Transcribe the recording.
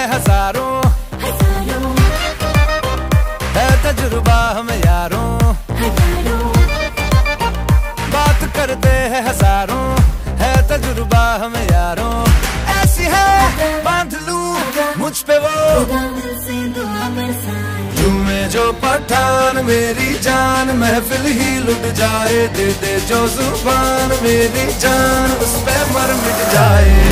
हैं हजारों, है तजुर्बा हमें यारों, बात करते हैं हजारों, है तजुर्बा हमें यारों। ऐसी है बांध लूं मुझ पे वो झूमे जो पठान मेरी जान, महफिल ही लुट जाए, दे दे जो जुबान मेरी जान, उस पे मर मिट जाए।